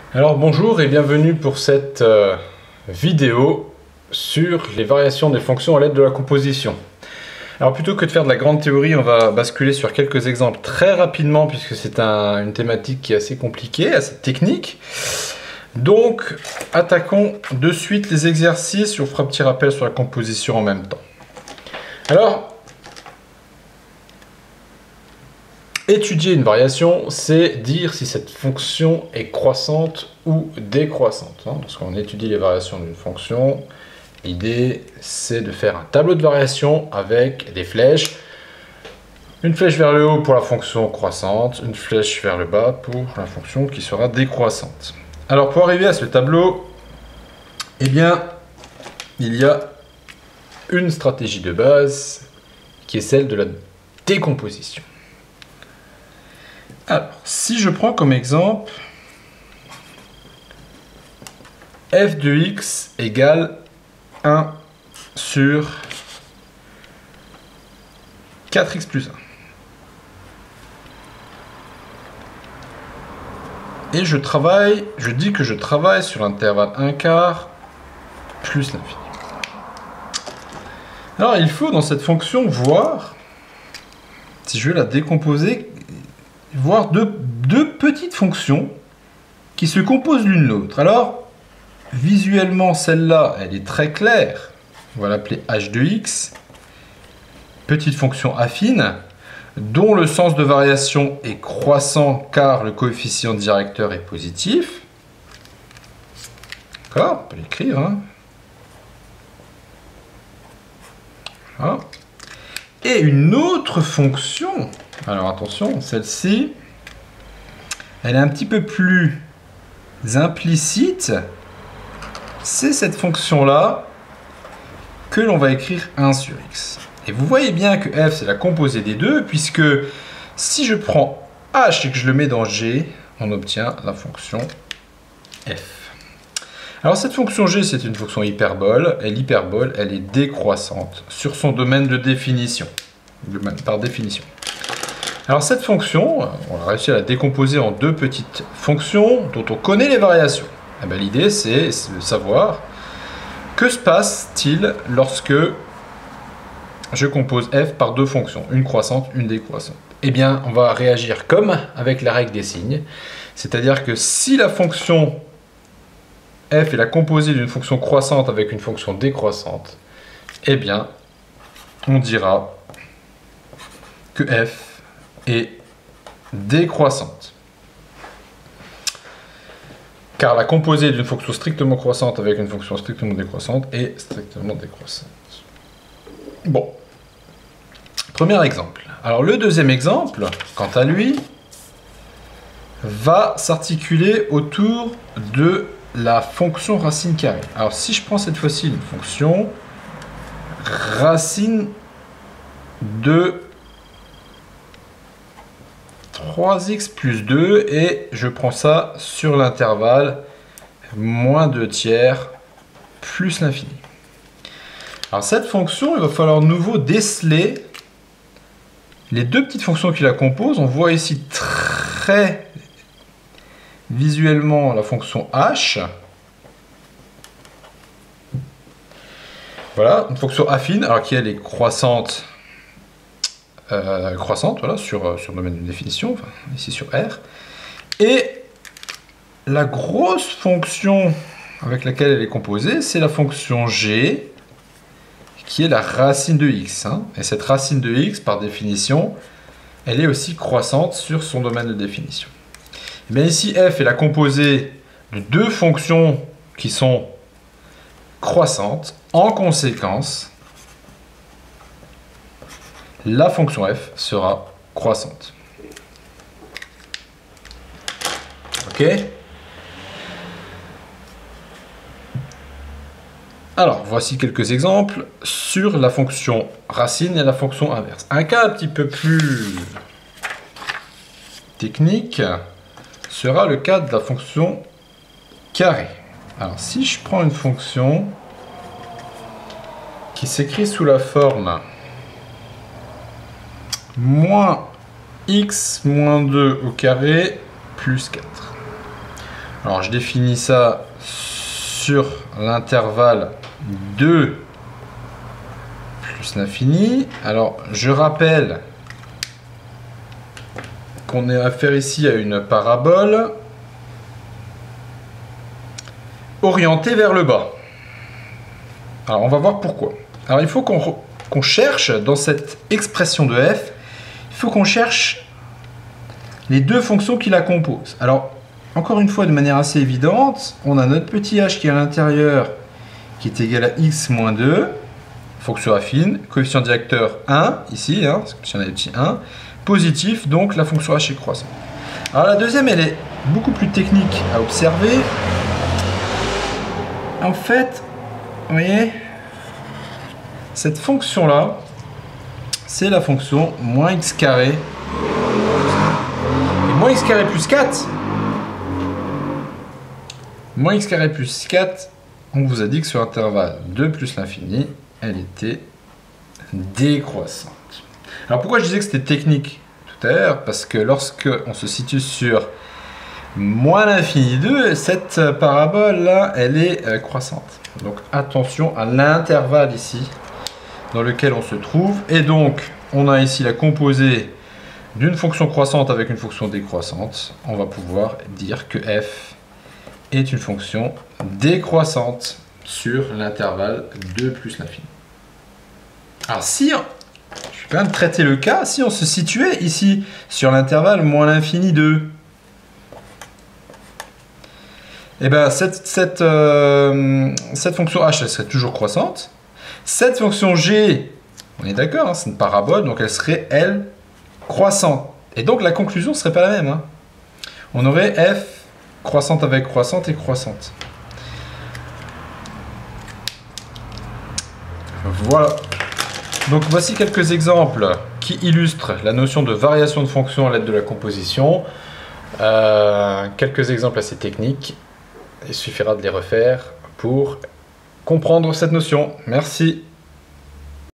Alors bonjour et bienvenue pour cette vidéo sur les variations des fonctions à l'aide de la composition. Alors plutôt que de faire de la grande théorie, on va basculer sur quelques exemples très rapidement puisque c'est une thématique qui est assez compliquée, assez technique. Donc attaquons de suite les exercices, on fera un petit rappel sur la composition en même temps. Alors, étudier une variation, c'est dire si cette fonction est croissante ou décroissante. Lorsqu'on étudie les variations d'une fonction, l'idée c'est de faire un tableau de variation avec des flèches. Une flèche vers le haut pour la fonction croissante, une flèche vers le bas pour la fonction qui sera décroissante. Alors pour arriver à ce tableau, eh bien, il y a une stratégie de base qui est celle de la décomposition. Alors, si je prends comme exemple f de x égale 1 sur 4x plus 1. Et je dis que je travaille sur l'intervalle 1 quart plus l'infini. Alors, il faut dans cette fonction voir, si je vais la décomposer, voir deux petites fonctions qui se composent l'une l'autre. Alors, visuellement, celle-là, elle est très claire. On va l'appeler h de x, petite fonction affine, dont le sens de variation est croissant car le coefficient directeur est positif. D'accord, on peut l'écrire. Voilà. Et une autre fonction, alors attention, celle-ci, elle est un petit peu plus implicite. C'est cette fonction-là que l'on va écrire 1 sur x. Et vous voyez bien que f, c'est la composée des deux, puisque si je prends h et que je le mets dans g, on obtient la fonction f. Alors cette fonction g, c'est une fonction hyperbole, et l'hyperbole, elle est décroissante sur son domaine de définition, par définition. Alors cette fonction, on a réussi à la décomposer en deux petites fonctions dont on connaît les variations. Eh bien, l'idée, c'est de savoir que se passe-t-il lorsque je compose f par deux fonctions, une croissante, une décroissante. Eh bien, on va réagir comme avec la règle des signes, c'est-à-dire que si la fonction f est la composée d'une fonction croissante avec une fonction décroissante, eh bien, on dira que f est décroissante. Car la composée d'une fonction strictement croissante avec une fonction strictement décroissante est strictement décroissante. Bon. Premier exemple. Alors le deuxième exemple, quant à lui, va s'articuler autour de la fonction racine carrée. Alors si je prends cette fois-ci une fonction racine de 3x plus 2 et je prends ça sur l'intervalle moins 2 tiers plus l'infini. Alors cette fonction, il va falloir de nouveau déceler les deux petites fonctions qui la composent. On voit ici très visuellement la fonction h. Voilà, une fonction affine, alors qui elle est croissante. Voilà, sur le domaine de définition, enfin, ici sur R. Et la grosse fonction avec laquelle elle est composée, c'est la fonction g, qui est la racine de x. Et cette racine de x, par définition, elle est aussi croissante sur son domaine de définition. Et bien ici, f est la composée de deux fonctions qui sont croissantes. En conséquence, la fonction f sera croissante. Ok? Alors, voici quelques exemples sur la fonction racine et la fonction inverse. Un cas un petit peu plus technique sera le cas de la fonction carré. Alors, si je prends une fonction qui s'écrit sous la forme moins x moins 2 au carré plus 4. Alors je définis ça sur l'intervalle 2 plus l'infini. Alors je rappelle qu'on a affaire ici à une parabole orientée vers le bas. Alors on va voir pourquoi. Alors il faut qu'on cherche dans cette expression de f, il faut qu'on cherche les deux fonctions qui la composent. Alors encore une fois, de manière assez évidente, on a notre petit h qui est à l'intérieur qui est égal à x moins 2, fonction affine, coefficient directeur 1, ici, hein, c'est comme si on avait petit 1, positif, donc la fonction h est croissante. Alors la deuxième, elle est beaucoup plus technique à observer. En fait, vous voyez, cette fonction-là, c'est la fonction moins x carré. Et moins x carré plus 4, moins x carré plus 4, on vous a dit que sur l'intervalle 2 plus l'infini, elle était décroissante. Alors pourquoi je disais que c'était technique tout à l'heure? Parce que lorsque on se situe sur moins l'infini 2, cette parabole-là, elle est croissante. Donc attention à l'intervalle ici, dans lequel on se trouve. Et donc, on a ici la composée d'une fonction croissante avec une fonction décroissante. On va pouvoir dire que f est une fonction décroissante sur l'intervalle 2 plus l'infini. Alors si, je vais quand même traiter le cas, si on se situait ici sur l'intervalle moins l'infini 2, et bien cette fonction h, elle serait toujours croissante. Cette fonction g, on est d'accord, hein, c'est une parabole, donc elle serait, elle, croissante. Et donc la conclusion ne serait pas la même. Hein. On aurait f croissante avec croissante et croissante. Voilà. Donc voici quelques exemples qui illustrent la notion de variation de fonction à l'aide de la composition. Quelques exemples assez techniques. Il suffira de les refaire pour comprendre cette notion. Merci.